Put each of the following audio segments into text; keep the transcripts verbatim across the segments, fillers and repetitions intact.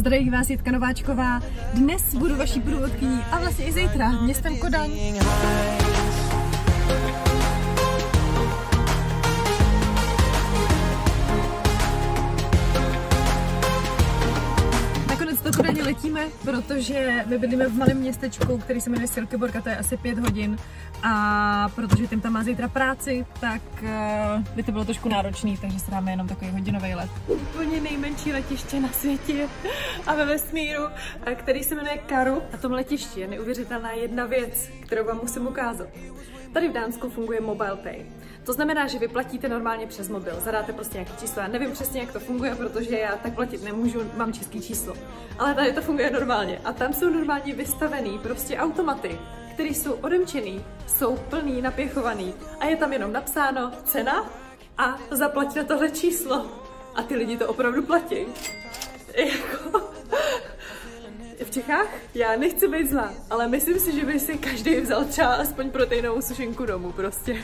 Zdraví vás Jitka Nováčková. Dnes budu vaší průvodkyní a vlastně i zítra městem Kodaň. Nakonec do Kodaně letíme, protože my bydlíme v malém městečku, který se jmenuje Silkeborg a to je asi pět hodin. A protože tím tam má zítra práci, tak uh, by to bylo trošku náročný, takže se dáme jenom takový hodinový let. Úplně nejmenší letiště na světě a ve vesmíru, který se jmenuje Karu. A tom letišti je neuvěřitelná jedna věc, kterou vám musím ukázat. Tady v Dánsku funguje Mobile Pay. To znamená, že vy platíte normálně přes mobil, zadáte prostě nějaké číslo. Já nevím přesně, jak to funguje, protože já tak platit nemůžu, mám české číslo. Ale tady to funguje normálně. A tam jsou normálně vystavený prostě automaty, které jsou odemčený, jsou plný, napěchovaný. A je tam jenom napsáno cena a zaplať na tohle číslo. A ty lidi to opravdu platí. Jako... V Čechách? Já nechci být zlá, ale myslím si, že by si každý vzal třeba aspoň proteinovou sušenku domů prostě.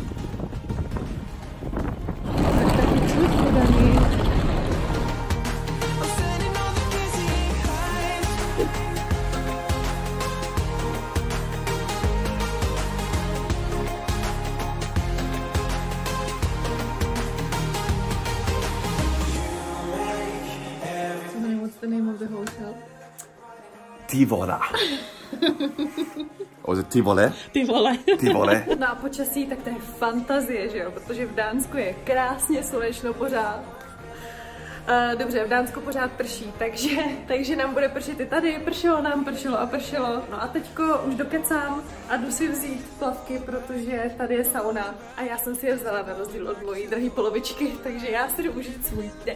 What's the name of the hotel? Tivora. Ože Tivole? Tivole. Tivole. No a počasí, tak to je fantazie, že jo? Protože v Dánsku je krásně slečno pořád. Uh, dobře, v Dánsku pořád prší, takže, takže nám bude pršet i tady. Pršelo nám, pršelo a pršelo. No a teďko už dokecám a jdu si vzít plavky, protože tady je sauna. A já jsem si je vzala na rozdíl od mojí drahé polovičky, takže já si jdu užít svůj den.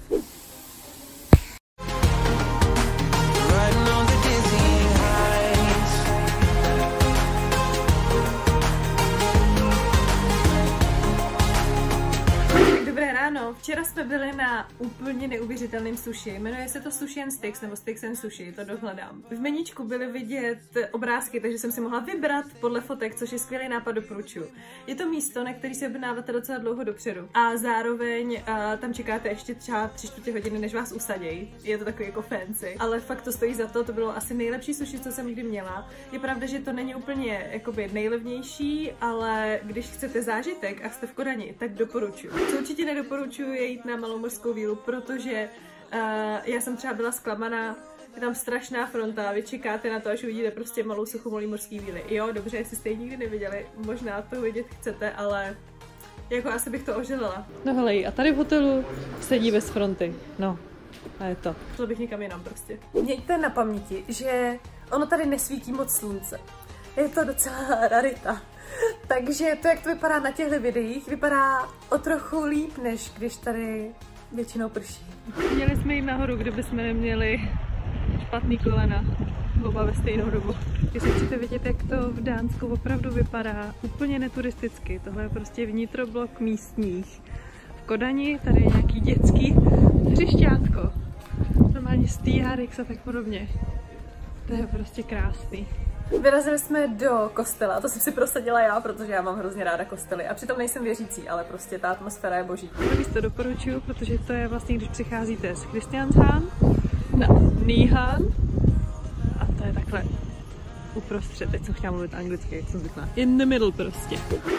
Ano, včera jsme byli na úplně neuvěřitelném sushi. Jmenuje se to Sushi and Sticks nebo Sticks and Sushi, to dohledám. V meníčku byly vidět obrázky, takže jsem si mohla vybrat podle fotek, což je skvělý nápad, doporučuji. Je to místo, na který se objednáváte docela dlouho dopředu. A zároveň uh, tam čekáte ještě třeba tři čtvrtě hodiny, než vás usadějí. Je to takový jako fancy. Ale fakt to stojí za to, to bylo asi nejlepší sushi, co jsem kdy měla. Je pravda, že to není úplně jakoby nejlevnější, ale když chcete zážitek a jste v Kodani, tak doporučuji. Co určitě nedoporučuji, je jít na malomořskou vílu, protože uh, já jsem třeba byla zklamaná, je tam strašná fronta, vy čekáte na to, až uvidíte prostě malou suchomolí mořský víly. Jo, dobře, jestli jste ji nikdy neviděli, možná to vidět chcete, ale jako asi bych to ožilila. No hele, a tady v hotelu sedí bez fronty, no a je to. Šlo bych někam jinam prostě. Mějte na paměti, že ono tady nesvítí moc slunce. Je to docela rarita. Takže to, jak to vypadá na těchto videích, vypadá o trochu líp, než když tady většinou prší. Měli jsme jít nahoru, kdyby jsme neměli špatný kolena, oba ve stejnou dobu. Jestli chcete vidět, jak to v Dánsku opravdu vypadá, úplně neturisticky, tohle je prostě vnitroblok místních. V Kodani tady je nějaký dětský hřišťátko, normálně stýhárek a tak podobně. To je prostě krásný. Vyrazili jsme do kostela, to jsem si prosadila já, protože já mám hrozně ráda kostely a přitom nejsem věřící, ale prostě ta atmosféra je boží. To místo doporučuju, protože to je vlastně, když přicházíte z Christianshavn na Nyhavn a to je takhle uprostřed, teď jsem chtěla mluvit anglicky, jak jsem zvyklá. In the middle prostě.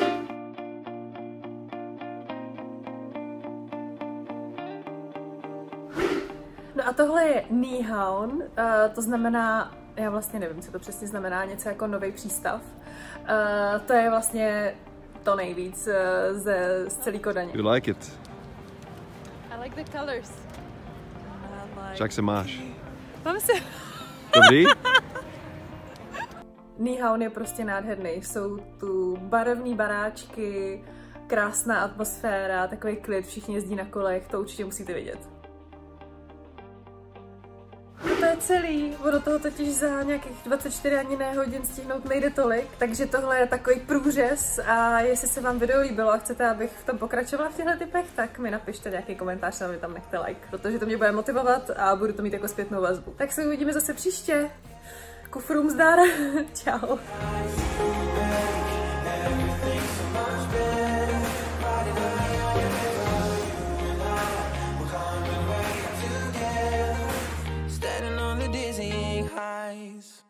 No a tohle je Nyhavn, uh, to znamená, já vlastně nevím, co to přesně znamená, něco jako nový přístav. Uh, to je vlastně to nejvíc uh, ze z celý Kodaně. You like it? I like the colors. Like... Jak se máš? Mám se... Dobrý? Nyhavn je prostě nádherný. Jsou tu barevné baráčky, krásná atmosféra, takový klid, všichni jezdí na kolech, to určitě musíte vidět. To je celý, ono toho totiž za nějakých dvacet čtyři ani ne hodin stihnout nejde tolik, takže tohle je takový průřez a jestli se vám video líbilo a chcete, abych v tom pokračovala v těchto typech, tak mi napište nějaký komentář a mi tam nechte like, protože to mě bude motivovat a budu to mít jako zpětnou vazbu. Tak se uvidíme zase příště. Kufrům zdar. Čau. highs.